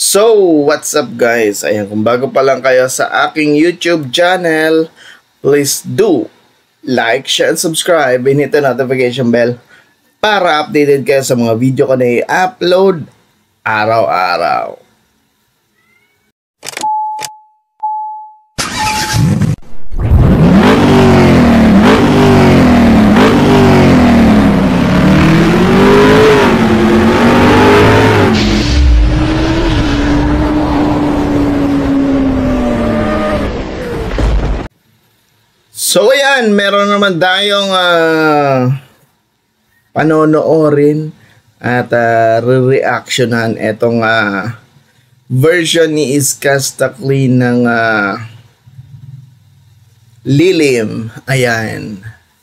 So, what's up guys? Ayan, kung bago pa lang kayo sa aking YouTube channel, please do like, share, and subscribe and hit the notification bell para updated kayo sa mga video ko na i-upload araw-araw. So ayan, meron naman tayong panonoorin at re-reactionan itong version ni Iskastakli ng Lilim. Ayan.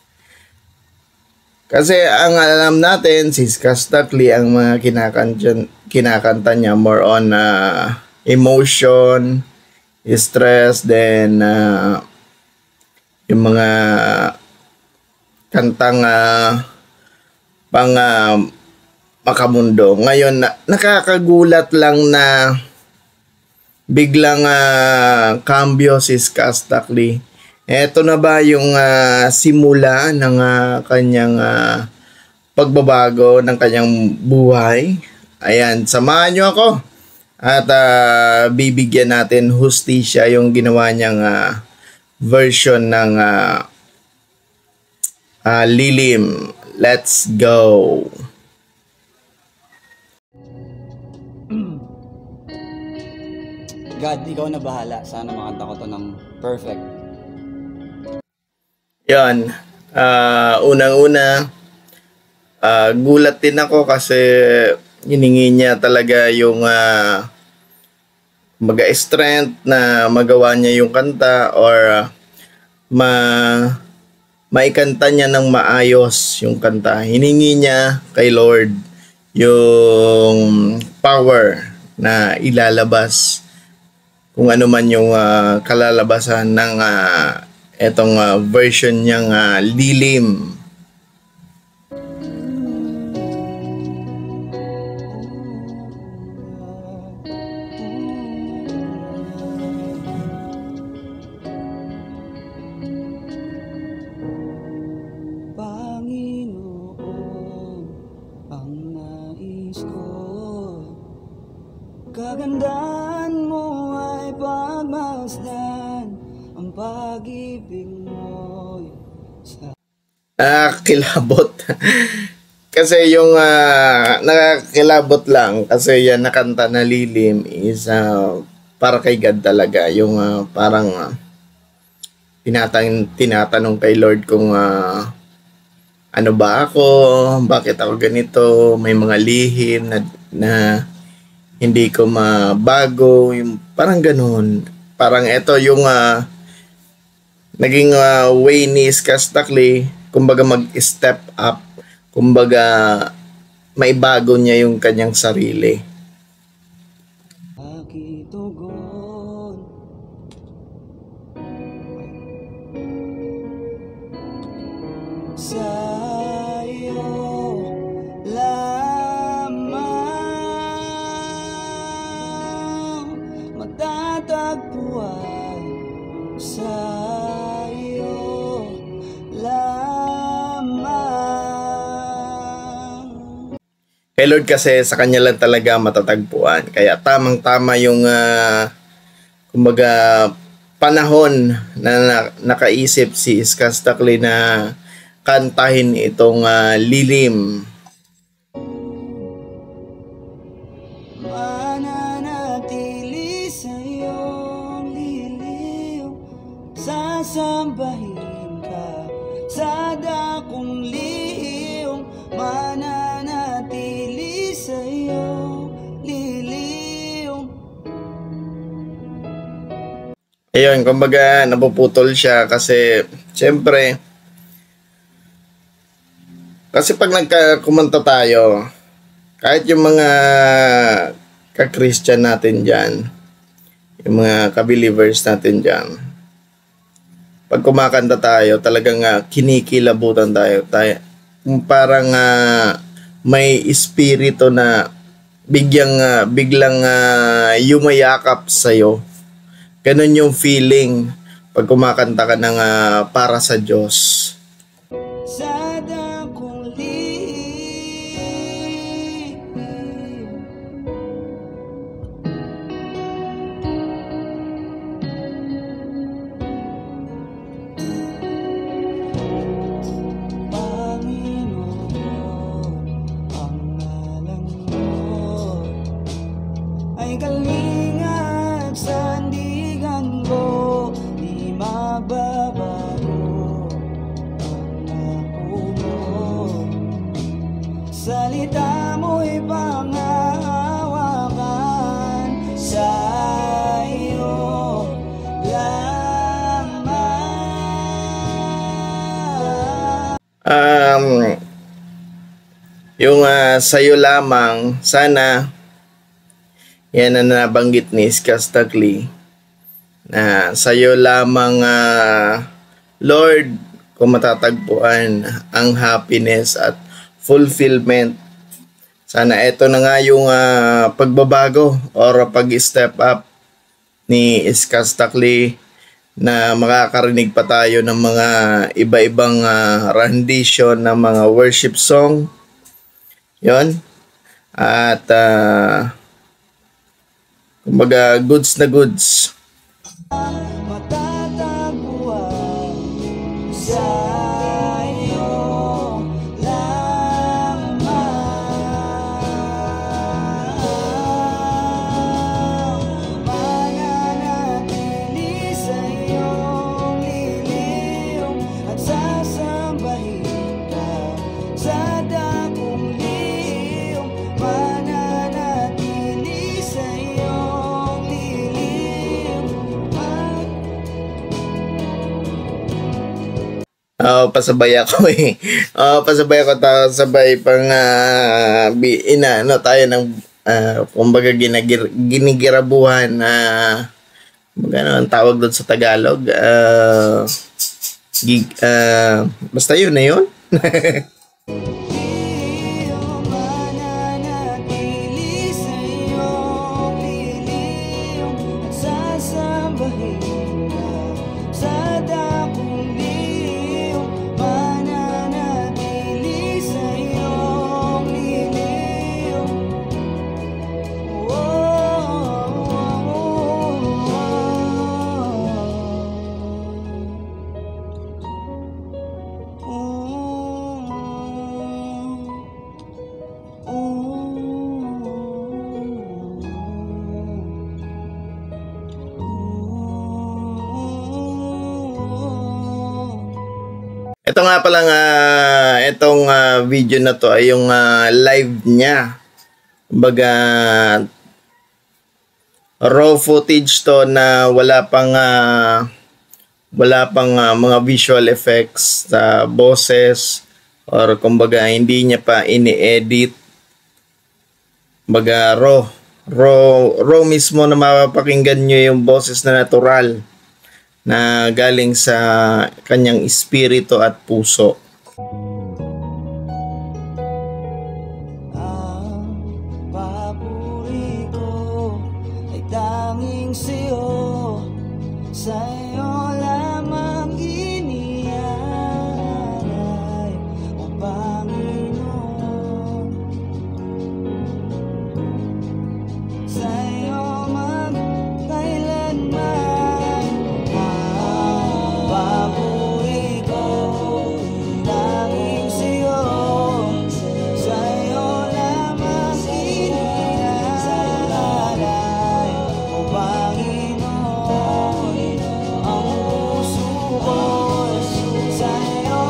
Kasi ang alam natin, si Iskastakli, ang mga kinakanta niya more on emotion, stress, then yung mga kantang pang makamundo. Ngayon, nakakagulat lang na biglang cambio si Iskastakli. Eto na ba yung simula ng kanyang pagbabago ng kanyang buhay? Ayan, samahan nyo ako at bibigyan natin hustisya yung ginawa niyang version ng Lilim. Let's go. God, ikaw na bahala. Sana makanta ko to ng perfect. Yan. Unang-una, gulat din ako kasi hiningi niya talaga yung strength na magawa niya yung kanta or maikanta niya ng maayos yung kanta. Hiningi niya kay Lord yung power na ilalabas kung ano man yung kalalabasan ng etong version niyang Lilim. Kagandahan mo ay pagmasdan, ang pag-ibig mo Nakakilabot. Kasi yung nakakilabot lang kasi yan nakanta na Lilim is para kay God talaga. Yung parang tinatanong kay Lord kung ano ba ako, bakit ako ganito, may mga lihim na hindi ko mabago, yung parang ganun. Parang ito yung naging way ni Iskastakli, kumbaga mag-step up, kumbaga maibago niya yung kanyang sarili. Matatagpuan sa'yo lamang. Kay Lord kasi sa kanya lang talaga matatagpuan. Kaya tamang-tama yung kumbaga panahon na nakaisip si Iskastakli na kantahin itong Lilim. Sasambahin ka sa dakong lihim, mananatili sa'yo, Lilim. Ayun, kumbaga napuputol siya kasi siyempre kasi pag nagkakumanta tayo, kahit yung mga ka-Christian natin dyan, yung mga ka-believers natin dyan, pag kumakanta tayo, talagang kinikilabutan tayo. Parang may espiritu na biglang yumayakap sa'yo. Ganun yung feeling pag kumakanta ka ng para sa Diyos. sa dakong lihim. Panginoon, ang ngalan mo ay kalinga at sandigan ko, di magbabago ang ako mo. Salita mo'y panghahawakan, sa iyo lamang. Yung sa'yo lamang, sana yan ang nabanggit ni Skastagli, na sa'yo lamang Lord kung matatagpuan ang happiness at fulfillment. Sana ito na nga yung pagbabago or pag-step up ni Skastagli, na makakarinig pa tayo ng mga iba-ibang rendition ng mga worship song. Yon. At kumbaga goods na goods. Matatagpuan sa iyo lamang. Mananatili sa iyong liliw at sasambahin ka sa dakong liw. Mananatili sa iyong liliw. Pasabay ako eh. Pasabay ako, sabay pang tayo ng kumbaga ginigirabuhan na ano ang tawag doon sa Tagalog, basta yun na yun. Mananatili sa iyong liliw at sasambahin ka sa dakong liw. Mananatili sa iyong liliw. Ito nga pala itong video na to ay yung live niya. Kumbaga raw footage to na wala pang mga visual effects sa boses, or kumbaga hindi niya pa ini-edit. Kumbaga raw mismo na mapapakinggan nyo yung boses na natural na galing sa kanyang espiritu at puso. Ang papuri ko ay tanging sa'yo, sa'yo lamang inialay, o Panginoon. Sa'yo magkailanman ang papuri ko, tanging sa'yo, sa'yo lamang inialay, o Panginoon. Ang puso ko'y sa'yo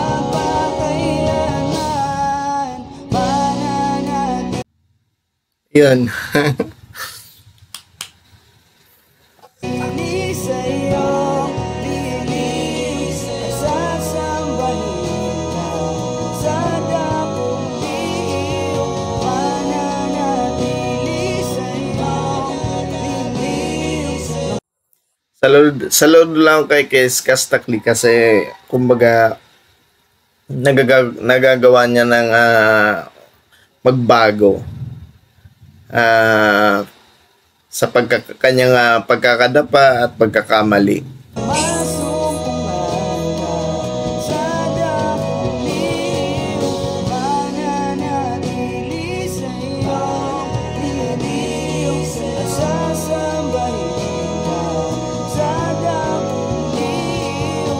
magpakailanman, mananatili Yun. sa iyong liliw at sasambahin ka sa dakong liw. Mananatili sa iyong liliw. Salud lang kay Skastagli kasi kumbaga nagagawa niya ng magbago. sa kanyang pagkakadapa at pagkakamali. Masumpungan ka sa dakong liw, mananatili sa'yo, piniliw, at sasambahin ka sa dakong liw,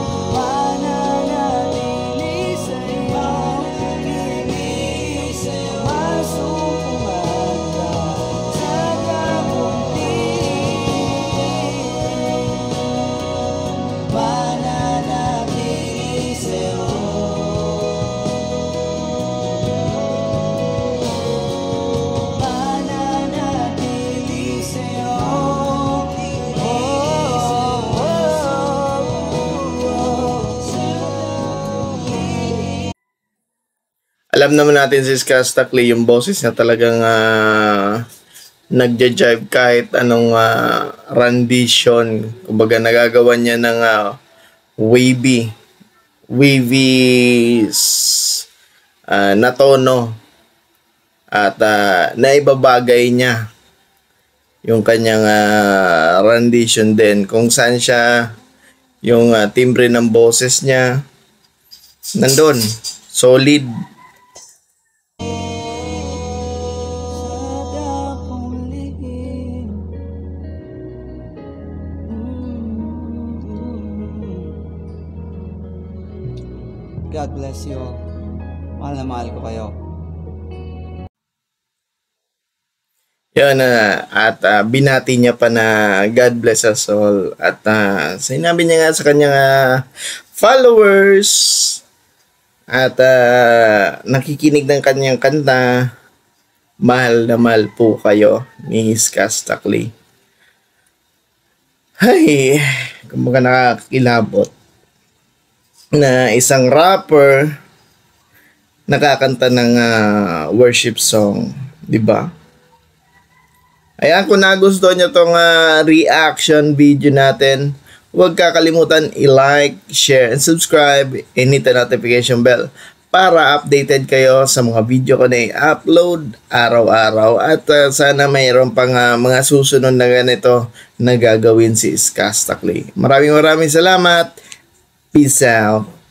mananatili sa'yo, piniliw, masumpungan ka sa dakong mananatili sa'yo, mananatili sa'yo. Alam naman natin si Skastakli, yung boses niya talagang nagja-jive kahit anong rendition. Kumbaga nagagawa niya ng wavy na tono at naibabagay niya yung kanyang rendition din kung saan siya yung timbre ng boses niya nandun solid. Sa dakong lihim, God bless you all. Mahal na mahal ko kayo. Yan at binati niya pa na God bless us all at sinabi niya nga sa kanyang followers at nakikinig ng kanyang kanta, mahal na mahal po kayo ni Skastakli. Ay, kumbaga nakakilabot na isang rapper nakakanta ng worship song, di ba? Ayan, kung nagustuhan nyo tong reaction video natin, huwag kakalimutan i-like, share, and subscribe, and hit the notification bell para updated kayo sa mga video ko na i-upload araw-araw. At sana mayroon pang mga susunod na ganito na gagawin si Skastakli. Maraming salamat. Peace out.